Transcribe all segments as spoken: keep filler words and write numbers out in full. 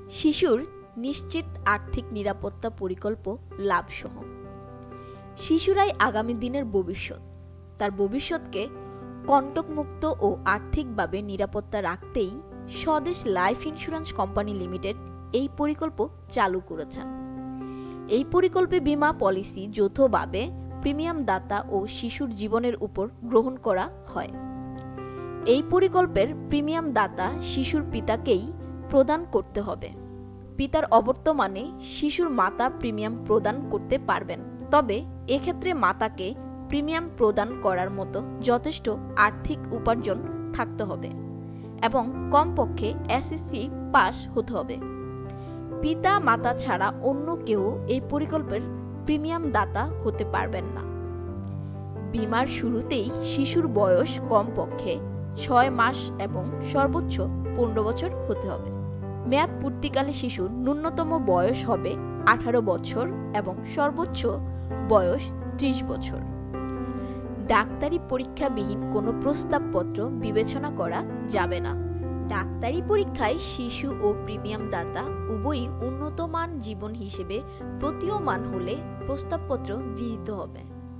শিশুর নিশ্চিত আর্থিক নিরাপত্তা পরিকল্প লাভসহ। শিশুরাই আগামী দিনের ভবিষ্যৎ। তার ভবিষ্যৎকে কণ্টকমুক্ত ও আর্থিকভাবে নিরাপত্তা রাখতেই স্বদেশ লাইফ ইন্স্যুরেন্স কোম্পানি লিমিটেড এই পরিকল্প চালু করেছেন। এই পরিকল্পে বীমা পলিসি যৌথভাবে প্রিমিয়াম দাতা ও শিশুর জীবনের উপর গ্রহণ করা হয়। এই পরিকল্পের প্রিমিয়াম দাতা শিশুর পিতাকেই প্রদান করতে হবে। পিতার অবর্তমানে শিশুর মাতা প্রিমিয়াম প্রদান করতে পারবেন, তবে এক্ষেত্রে মাতাকে প্রিমিয়াম প্রদান করার মতো যথেষ্ট আর্থিক উপার্জন থাকতে হবে এবং কমপক্ষে এসএসসি পাস হতে হবে। পিতা মাতা ছাড়া অন্য কেউ এই পরিকল্পের প্রিমিয়াম দাতা হতে পারবেন না। বীমার শুরুতেই শিশুর বয়স কমপক্ষে ছয় মাস এবং সর্বোচ্চ পনেরো বছর হতে হবে। মেয়াদ পূর্তিকালে শিশুর ন্যূনতম বয়স হবে আঠারো বছর এবং সর্বোচ্চ বয়স ত্রিশ বছর। ডাক্তারি পরীক্ষাবিহীন কোনো প্রস্তাবপত্র বিবেচনা করা যাবে না। ডাক্তারি পরীক্ষায় শিশু ও প্রিমিয়াম দাতা উভয়ই উন্নত মান জীবন হিসেবে প্রতীয়মান হলে প্রস্তাবপত্র গৃহীত হবে।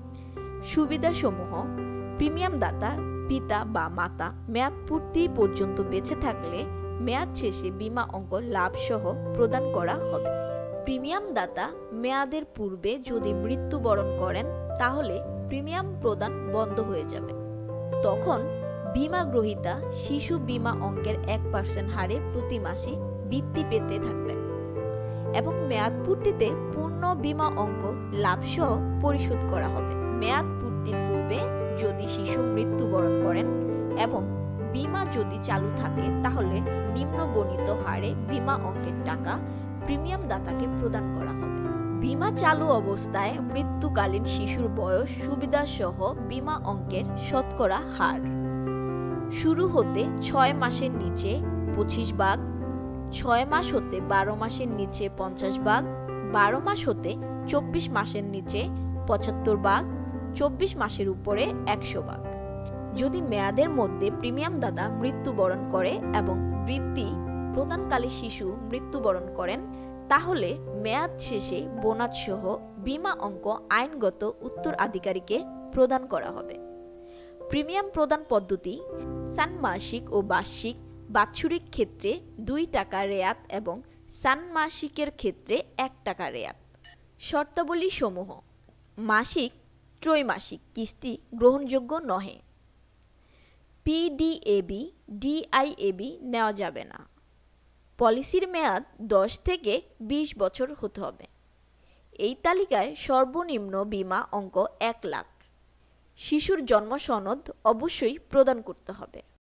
সুবিধাসমূহ: প্রিমিয়াম দাতা পিতা বা মাতা মেয়াদ পূর্তি পর্যন্ত বেঁচে থাকলে মেয়াদ শেষে বীমা অঙ্ক লাভসহ প্রদান করা হবে। প্রিমিয়াম দাতা মেয়াদের পূর্বে যদি মৃত্যুবরণ করেন তাহলে প্রিমিয়াম প্রদান বন্ধ হয়ে যাবে। তখন বীমা গ্রহীতা শিশু বীমা অঙ্কের এক পার্সেন্ট হারে প্রতি মাসে বৃত্তি পেতে থাকবেন এবং মেয়াদ পূর্তিতে পূর্ণ বীমা অঙ্ক লাভসহ পরিশোধ করা হবে। মেয়াদ পূর্তির পূর্বে যদি শিশু মৃত্যুবরণ করেন এবং বীমা যদি চালু থাকে তাহলে নিম্ন বর্ণিত হারে বীমা অঙ্কের টাকা প্রিমিয়াম দাতাকে প্রদান করা হবে। বীমা চালু অবস্থায় মৃত্যুকালীন শিশুর বয়স সুবিধা সহ বীমা অঙ্কের শতকরা হার: শুরু হতে ছয় মাসের নিচে পঁচিশ ভাগ, ছয় মাস হতে বারো মাসের নিচে পঞ্চাশ ভাগ, বারো মাস হতে চব্বিশ মাসের নিচে পঁচাত্তর ভাগ, চব্বিশ মাসের উপরে একশো ভাগ। যদি মেয়াদের মধ্যে প্রিমিয়াম দাতা মৃত্যুবরণ করে এবং বৃত্তি প্রদানকালে শিশু মৃত্যুবরণ করেন তাহলে মেয়াদ শেষে বোনাস সহ বীমা অঙ্ক আইনগত উত্তরাধিকারীকে প্রদান করা হবে। প্রিমিয়াম প্রদান পদ্ধতি: ষান্মাসিক ও বার্ষিক। বাৎসরিক ক্ষেত্রে দুই টাকা রেয়াত এবং ষান্মাসিকের ক্ষেত্রে এক টাকা রেয়াত। শর্তাবলী সমূহ: মাসিক ত্রৈমাসিক কিস্তি গ্রহণযোগ্য নহে। পিডিএবি ডিআইএবি নেওয়া যাবে না। পলিসির মেয়াদ দশ থেকে বিশ বছর হতে হবে। এই তালিকায় সর্বনিম্ন বীমা অঙ্ক এক লাখ। শিশুর জন্ম সনদ অবশ্যই প্রদান করতে হবে।